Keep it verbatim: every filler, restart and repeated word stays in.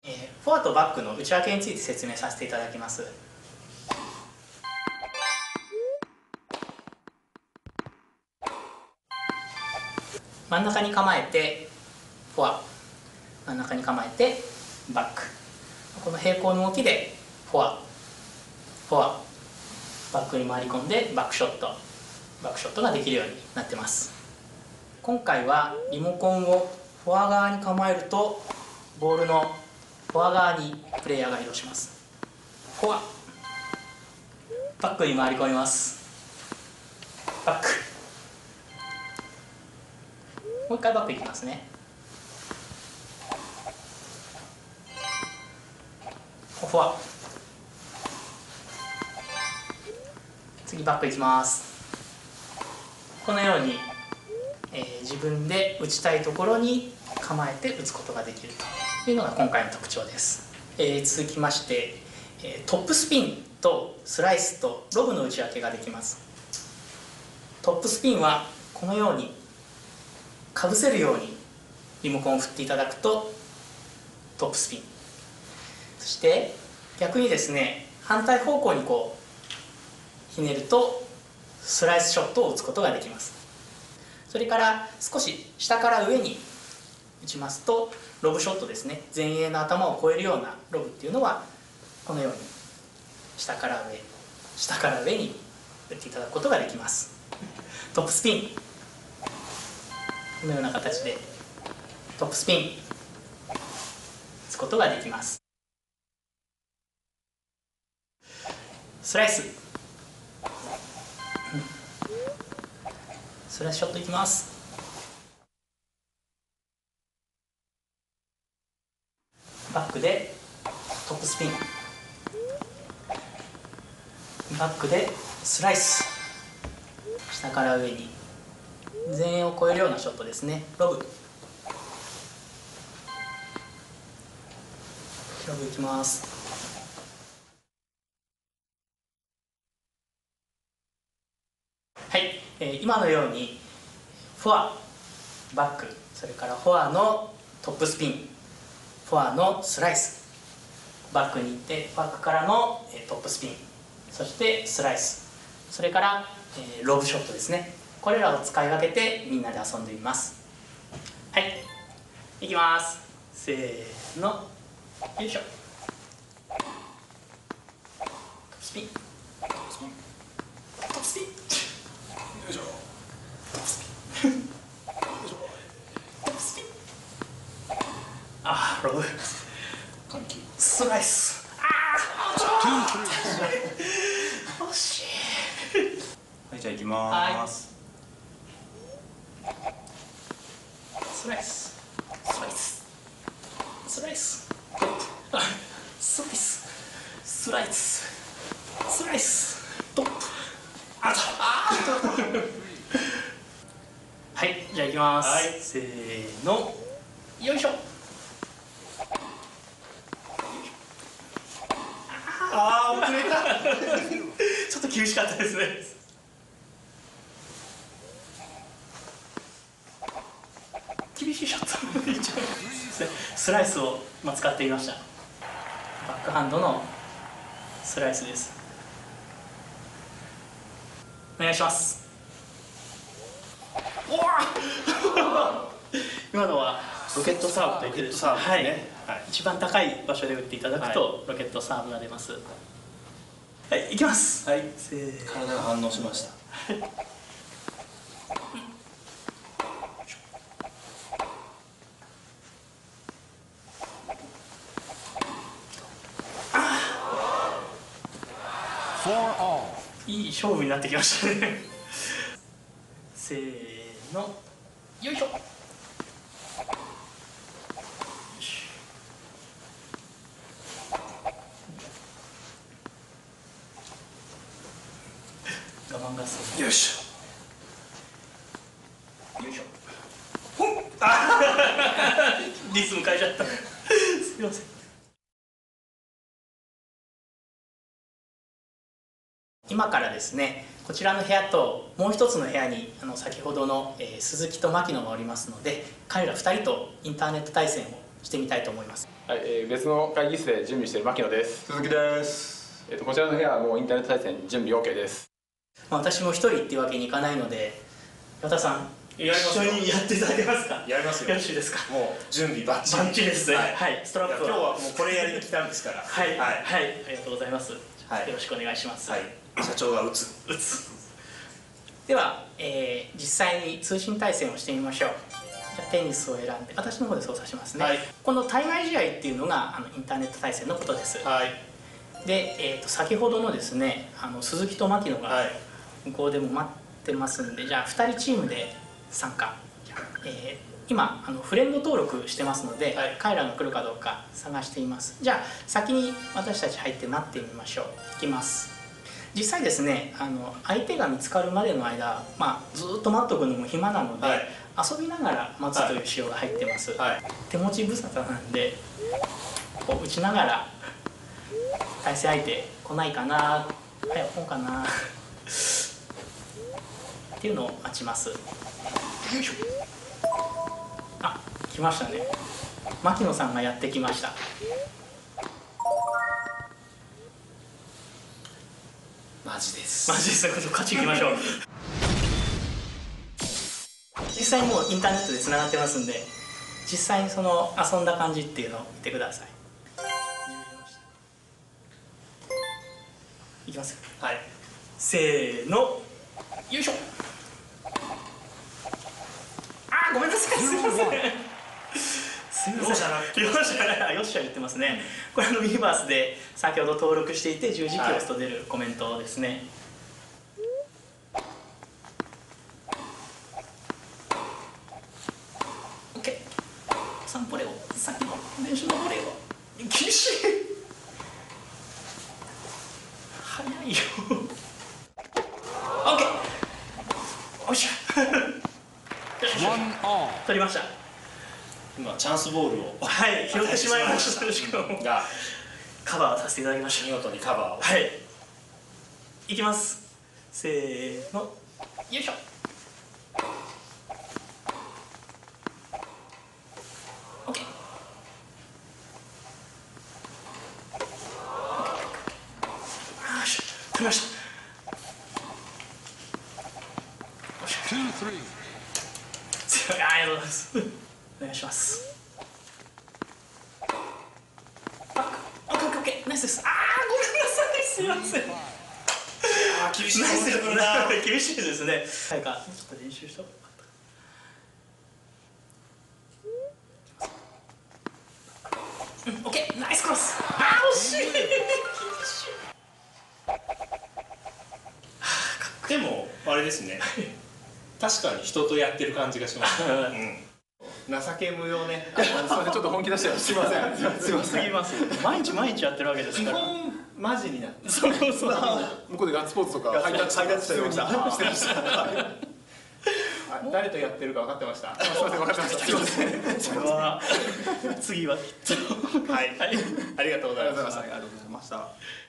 えー、フォアとバックの内訳について説明させていただきます。真ん中に構えてフォア、真ん中に構えてバック、この平行の動きでフォアフォアバックに回り込んでバックショットバックショットができるようになってます。今回はリモコンをフォア側に構えるとボールのフォア側にプレイヤーが移動します。フォアバックに回り込みます。バック、もう一回バックいきますね。フォア、次バックいきます。このように、えー、自分で打ちたいところに構えて打つことができるというのが今回の特徴です。えー、続きまして、えー、トップスピンとスライスとロブの打ち分けができます。トップスピンはこのようにかぶせるようにリモコンを振っていただくとトップスピン、そして逆にですね、反対方向にこうひねるとスライスショットを打つことができます。それから少し下から上に打ちますとロブショットですね、前衛の頭を越えるようなロブっていうのはこのように下から上下から上に打っていただくことができます。トップスピン、このような形でトップスピン打つことができます。スライス、スライスショットいきます。バックでトップスピン、バックでスライス、下から上に前衛を越えるようなショットですね。ロブロブいきます。はい、えー、今のようにフォアバック、それからフォアのトップスピン、フォアのスライス、バックに行ってバックからのトップスピン、そしてスライス、それから、えー、ロブショットですね。これらを使い分けてみんなで遊んでみます。はい、いきます。せーの、よいしょ。トップスピン、トップスピン、トップスピン、よいしょ。トップスピン、よいしょ。トップスピン、あー、ロブ、スライス、あー惜しい。 はい、じゃあいきます。 スライス、スライス、スライス、スライス、スライス、スライス、トップ、あと、あーはい、じゃあいきます。はい、せーの、よいしょ。あー、遅れた。ちょっと厳しかったですね。厳しいショットスライスを使っていました。バックハンドのスライスです。お願いします。今のはロケットサーブといってですね、はい、一番高い場所で打っていただくとロケットサーブが出ます。はい、いきます。はい、せーの。 体が反応しました。 いい勝負になってきましたね。せーの、よいしょ。我慢合戦。 よいしょ。よいしょ。ほん。あリズム変えちゃった。すいません。今からですね、こちらの部屋ともう一つの部屋にあの先ほどの、えー、鈴木と牧野がおりますので、彼らふたりとインターネット対戦をしてみたいと思います。 はい、えー、別の会議室で準備している牧野です。 鈴木です。 えっとこちらの部屋はもうインターネット回線準備 OK です。 まあ、私も一人っていうわけにいかないので、岩田さん、 やりますよ。 一緒にやっていただけますか。 やりますよ。 よろしいですか。 もう準備バッチリ。 バッチリですね。 はい、 はい、ストラップは。 今日はもうこれやりに来たんですから。 はい、はい、 はい、 はい、ありがとうございます。 はい、 よろしくお願いします。 はい、社長が打つ。 打つ。では、えー、実際に通信対戦をしてみましょう。じゃあテニスを選んで、私の方で操作しますね。はい、この対外試合っていうのがあのインターネット対戦のことです。 はい。 で、えー、と先ほどのですね、あの鈴木と牧野が向こうでも待ってますんで、じゃあふたりチームで参加。えー、今あのフレンド登録してますので、はい、彼らが来るかどうか探しています。じゃあ先に私たち入って待ってみましょう。いきます。実際ですね、あの相手が見つかるまでの間、まあ、ずっと待っとくのも暇なので、はい、遊びながら待つという仕様が入ってます。はい、手持ち無沙汰なんでこう打ちながら対戦相手来ないかな、早く来んかなっていうのを待ちます。よいしょ。あ、来ましたね。牧野さんがやってきました。 マジです。 マジです。勝ち行きましょう。実際にもうインターネットでつながってますんで、実際にその遊んだ感じっていうのを見てください。いきますよ。はい。せーの。よいしょ。あー、ごめんなさい。すみません。すみません。よっしゃな。よっしゃな。よっしゃ言ってますね。これあのミーバースで先ほど登録していて十字キーを押すと出るコメントですね。オッケー。散歩レオ。さっきの練習のボレーを。厳しい。早いよ。オッケー。おっしゃ。取りました。 今チャンスボールをはい拾ってしまいました。しかもがカバーさせていただきました。 見事にカバーを。 はい。いきます。せーの。よいしょ。オッケー。あーし、取りました。ありがとうございます。お願いします。あ、オッケーオッケーオッケー、ナイスです。あー、ごめんなさい、すいません。 あー、厳しい。ナイスですね。 厳しいですね。なんかちょっと練習した方がよかった。うん、オッケー、ナイスクロス。あー、惜しい。 でもあれですね。確かに人とやってる感じがします。うん。情け無用ね。 すみません、ちょっと本気出してすみません。すみません。 すぎます。毎日毎日やってるわけですから。 基本マジになって。 そうそう。 向こうでガッツポーズとかハイタッチハイタッチしてました。してました。 誰とやってるか分かってました。すみません、分かってました。すみません。 これは次はきっと。 はい。ありがとうございました。 ありがとうございました。